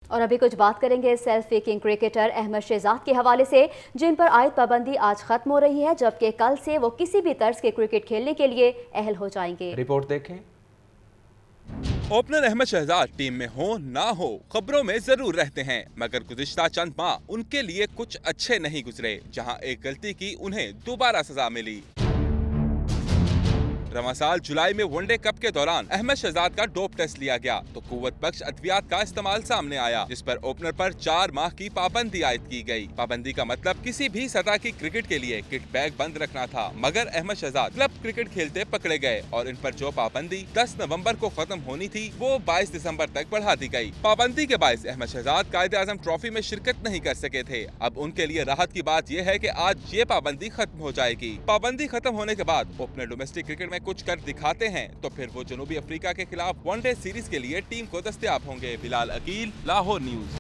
और अभी कुछ बात करेंगे selfie king cricketer Ahmed Shahzad के हवाले से, जिन पर आयद पाबंदी आज खत्म हो रही है, जबकि कल से वो किसी भी तर्ज के क्रिकेट खेलने के लिए अहल हो जाएंगे। रिपोर्ट देखें। ओपनर अहमद शहजाद टीम में हो ना हो खबरों में जरूर रहते हैं, मगर गुज़िश्ता चंद माह उनके लिए कुछ अच्छे नहीं गुजरे, जहां एक गलती की उन्हें दोबारा सजा मिली। रवां साल जुलाई में वनडे कप के दौरान अहमद शहजाद का डोप टेस्ट लिया गया तो कुव्वत बख्श अद्वियात का इस्तेमाल सामने आया, जिस पर ओपनर पर 4 माह की पाबंदी आयद की गई। पाबंदी का मतलब किसी भी सतह की क्रिकेट के लिए किट बैग बंद रखना था, मगर अहमद शहजाद क्लब क्रिकेट खेलते पकड़े गए और इन पर जो पाबंदी 10 नवंबर को खत्म होनी थी वो 22 दिसंबर तक बढ़ा दी गई। पाबंदी के बायस अहमद शहजाद कायदे-आज़म ट्रॉफी में शिरकत नहीं कर सके थे। अब उनके लिए राहत की बात यह है कि आज ये पाबंदी खत्म हो जाएगी। पाबंदी खत्म होने के बाद ओपनर डोमेस्टिक क्रिकेट में कुछ कर दिखाते हैं तो फिर वो जनूबी अफ्रीका के खिलाफ वनडे सीरीज के लिए टीम को दस्तयाब होंगे। बिलाल अकील, लाहौर न्यूज़।